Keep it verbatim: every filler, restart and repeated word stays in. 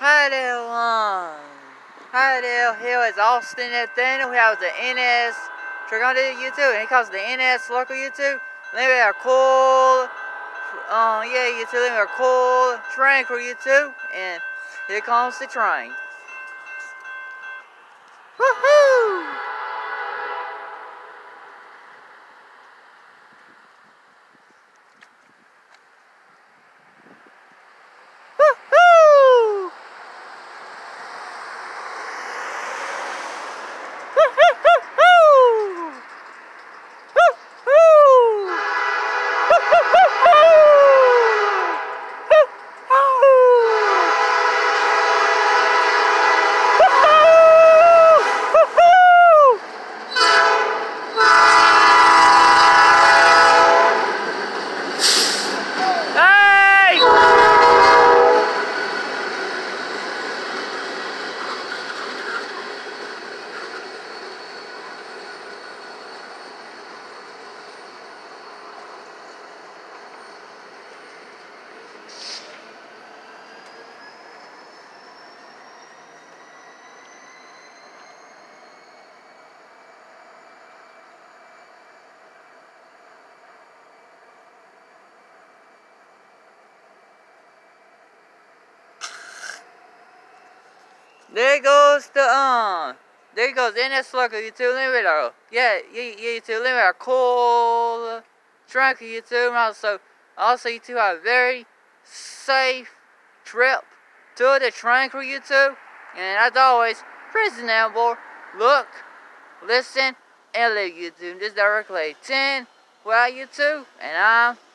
Hi there, um, hi there, here is Austin Nathaniel. We have the N S Trick on the YouTube, and he calls the N S local YouTube. Then we have cool, um, yeah, YouTube, then we have cool train for YouTube, and here comes the train. Woohoo! Woohoo! Woohoo! There goes the um. There goes N S local YouTube limiter. Yeah, yeah, yeah, YouTube limiter. Cool track YouTube. Also, also YouTube have a very safe trip to the train crew YouTube. And as always, reasonable. Look, listen, and live YouTube. This is directly ten. Well, YouTube, and I'm